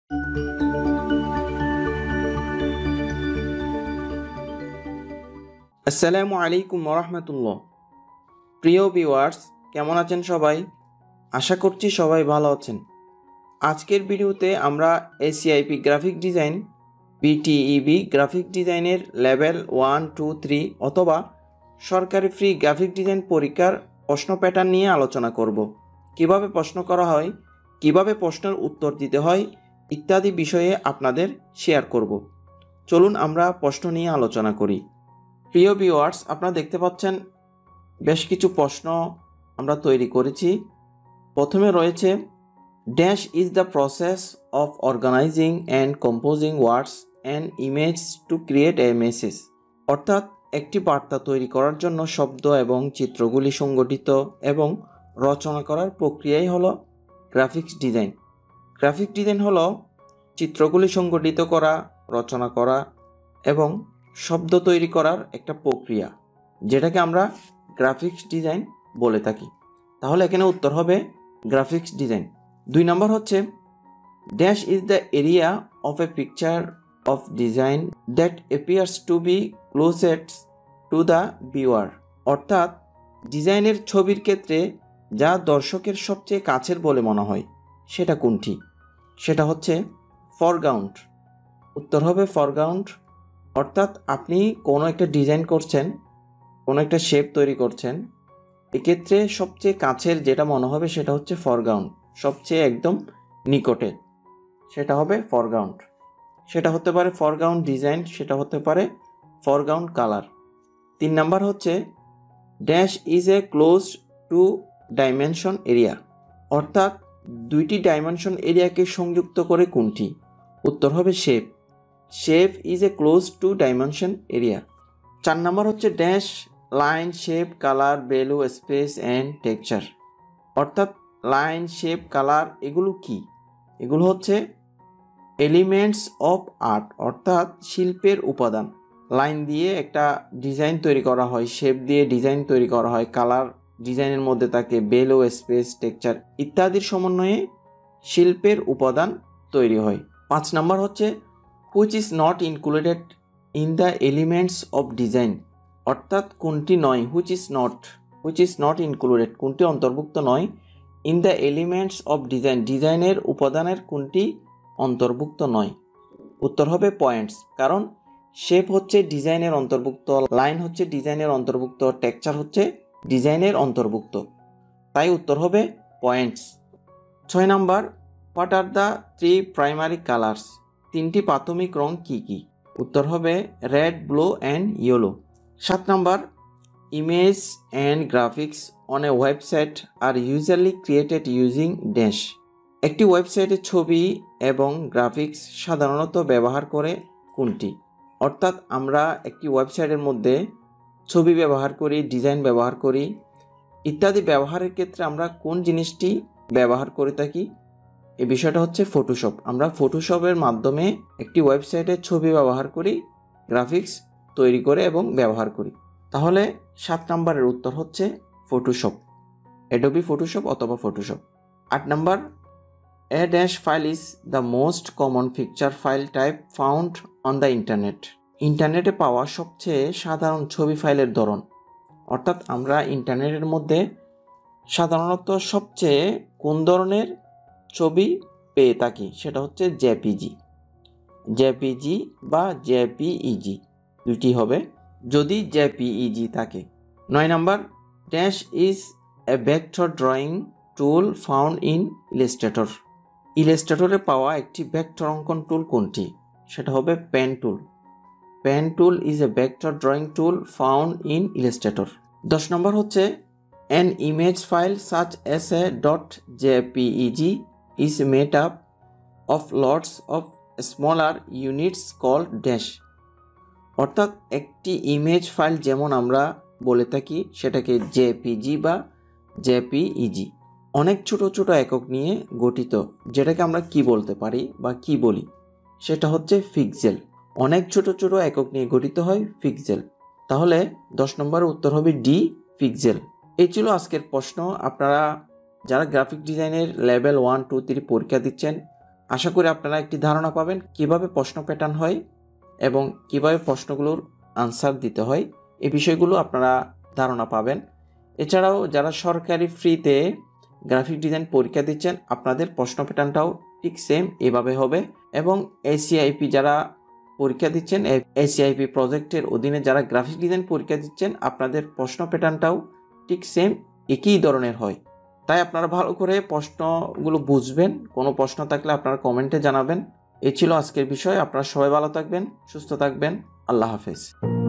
আসসালামু আলাইকুম ওরহমতুল্লাহ। প্রিয় ভিউয়ার্স, কেমন আছেন সবাই? আশা করছি সবাই ভালো আছেন। আজকের ভিডিওতে আমরা ACIP graphic design, BTEB graphic ডিজাইনের লেভেল 1, 2, 3 অথবা সরকারি ফ্রি গ্রাফিক ডিজাইন পরীক্ষার প্রশ্ন প্যাটার্ন নিয়ে আলোচনা করব। কিভাবে প্রশ্ন করা হয়, কিভাবে প্রশ্নের উত্তর দিতে হয় ইত্যাদি বিষয়ে আপনাদের শেয়ার করব। চলুন আমরা প্রশ্ন নিয়ে আলোচনা করি। প্রিয় ভিউয়ার্স, আপনারা দেখতে পাচ্ছেন বেশ কিছু প্রশ্ন আমরা তৈরি করেছি। প্রথমে রয়েছে, dash is the process of organizing and composing words and image to create a message. অর্থাৎ একটি বার্তা তৈরি করার জন্য শব্দ এবং চিত্রগুলি সংগঠিত এবং রচনা করার প্রক্রিয়াই হলো গ্রাফিক্স ডিজাইন। গ্রাফিক ডিজাইন হলো চিত্রগুলি সংগঠিত করা, রচনা করা এবং শব্দ তৈরি করার একটা প্রক্রিয়া, যেটাকে আমরা গ্রাফিক্স ডিজাইন বলে থাকি। তাহলে এখানে উত্তর হবে গ্রাফিক্স ডিজাইন। 2 নম্বর হচ্ছে, dash is the area of a picture of design that appears to be closest to the viewer. অর্থাৎ ডিজাইনের ছবির ক্ষেত্রে যা দর্শকের সবচেয়ে কাছের বলে মনে হয় সেটা কোনটি? সেটা হচ্ছে ফরগ্রাউন্ড। উত্তর হবে ফরগ্রাউন্ড। অর্থাৎ আপনি কোনো একটা ডিজাইন করছেন, কোনো একটা শেপ তৈরি করছেন, এক্ষেত্রে সবচেয়ে কাছের যেটা মনে হবে সেটা হচ্ছে ফরগ্রাউন্ড, সবচেয়ে একদম নিকটে সেটা হবে ফরগ্রাউন্ড। সেটা হতে পারে ফরগ্রাউন্ড ডিজাইন, সেটা হতে পারে ফরগ্রাউন্ড কালার। 3 নাম্বার হচ্ছে, dash is a close to dimension area. অর্থাৎ 2টি ডাইমেনশন এরিয়াকে সংযুক্ত করে কোনটি? উত্তর হবে shape. Shape is a close to dimension area. 4 নাম্বার হচ্ছে, dash line, shape, colour, value, space and texture. অর্থাৎ লাইন, শেপ, কালার এগুলো কি? এগুলো হচ্ছে এলিমেন্টস অফ আর্ট, অর্থাৎ শিল্পের উপাদান। লাইন দিয়ে একটা ডিজাইন তৈরি করা হয়, শেপ দিয়ে ডিজাইন তৈরি করা হয়, কালার ডিজাইনের মধ্যে থাকে, ভ্যালু, স্পেস, টেক্সচার ইত্যাদির সমন্বয়ে শিল্পের উপাদান তৈরি হয়। 5 নাম্বার হচ্ছে, which is not included in the elements of design. অর্থাৎ কোনটি নয়, হুইচ ইজ নট ইনক্লুডেড কোনটি অন্তর্ভুক্ত নয়, in the elements of design ডিজাইনের উপাদানের কোনটি অন্তর্ভুক্ত নয়? উত্তর হবে পয়েন্টস। কারণ শেপ হচ্ছে ডিজাইনের অন্তর্ভুক্ত, লাইন হচ্ছে ডিজাইনের অন্তর্ভুক্ত, টেক্সচার হচ্ছে ডিজাইনের অন্তর্ভুক্ত, তাই উত্তর হবে পয়েন্টস। 6 নাম্বার, what are the 3 primary colours. 3টি প্রাথমিক রং কি কি? উত্তর হবে রেড, ব্লু অ্যান্ড ইয়েলো। 7 নাম্বার, image and graphics on a website are usually created using dash. একটি ওয়েবসাইটে ছবি এবং গ্রাফিক্স সাধারণত ব্যবহার করে কোনটি? অর্থাৎ আমরা একটি ওয়েবসাইটের মধ্যে ছবি ব্যবহার করি, ডিজাইন ব্যবহার করি ইত্যাদি ব্যবহারের ক্ষেত্রে আমরা কোন জিনিসটি ব্যবহার করে থাকি? এই বিষয়টা হচ্ছে ফটোশপ। আমরা ফটোশপের মাধ্যমে একটি ওয়েবসাইটে ছবি ব্যবহার করি, গ্রাফিক্স তৈরি করে এবং ব্যবহার করি। তাহলে 7 নম্বরের উত্তর হচ্ছে ফটোশপ, অ্যাডোবি ফটোশপ অথবা ফটোশপ। 8 নাম্বার, a dash file is the most common picture file type found on the internet. ইন্টারনেটে পাওয়া সবচেয়ে সাধারণ ছবি ফাইলের ধরন। অর্থাৎ আমরা ইন্টারনেটের মধ্যে সাধারণত সবচেয়ে কোন ধরনের ছবি পেয়ে থাকি? সেটা হচ্ছে জেপিজি বা জেপিইজি, দুটি হবে যদি জেপিইজি থাকে। 9 নাম্বার, dash is a vector drawing tool found in Illustrator. ইলাস্ট্রেটরে পাওয়া একটি ভেক্টর অঙ্কন টুল কোনটি? সেটা হবে pen tool. Pen tool is a vector drawing tool found in Illustrator. 10 নম্বর হচ্ছে, an image file such as a .jpeg is made up of lots of smaller units called dash. অর্থাৎ একটি image file যেমন আমরা বলে থাকি সেটাকে JPG বা জেপিইজি, অনেক ছোট ছোট একক নিয়ে গঠিত, যেটাকে আমরা কি বলতে পারি বা কি বলি? সেটা হচ্ছে পিক্সেল। অনেক ছোট ছোট একক নিয়ে গঠিত হয় পিক্সেল। তাহলে 10 নম্বরের উত্তর হবে ডি, পিক্সেল। এই ছিল আজকের প্রশ্ন। আপনারা যারা গ্রাফিক ডিজাইনের লেভেল 1, 2, 3 পরীক্ষা দিচ্ছেন আশা করি আপনারা একটি ধারণা পাবেন কিভাবে প্রশ্ন প্যাটার্ন হয় এবং কিভাবে প্রশ্নগুলোর আনসার দিতে হয়। এই বিষয়গুলো আপনারা ধারণা পাবেন। এছাড়াও যারা সরকারি ফ্রিতে গ্রাফিক ডিজাইন পরীক্ষা দিচ্ছেন, আপনাদের প্রশ্ন প্যাটার্নটাও ঠিক সেম এভাবে হবে। এবং এসিআইপি যারা পরীক্ষা দিচ্ছেন, এসিআইপি প্রজেক্টের অধীনে যারা গ্রাফিক ডিজাইন পরীক্ষা দিচ্ছেন, আপনাদের প্রশ্ন প্যাটার্নটাও ঠিক সেম একই ধরনের হয়। তাই আপনারা ভালো করে প্রশ্নগুলো বুঝবেন। কোনো প্রশ্ন থাকলে আপনারা কমেন্টে জানাবেন। এই ছিল আজকের বিষয়। আপনারা সবাই ভালো থাকবেন, সুস্থ থাকবেন। আল্লাহ হাফেজ।